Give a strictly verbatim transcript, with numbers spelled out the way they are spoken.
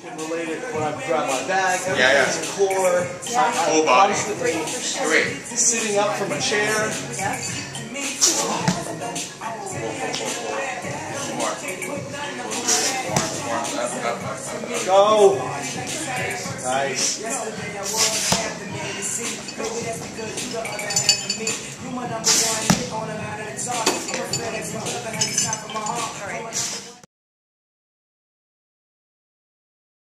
can relate it when I grab my bag. Everything's Yeah, yeah. core. Yeah. I'm Full body. constantly Great. sitting up from a chair. Yeah. More. More. Up, up, up, up. Go. Nice.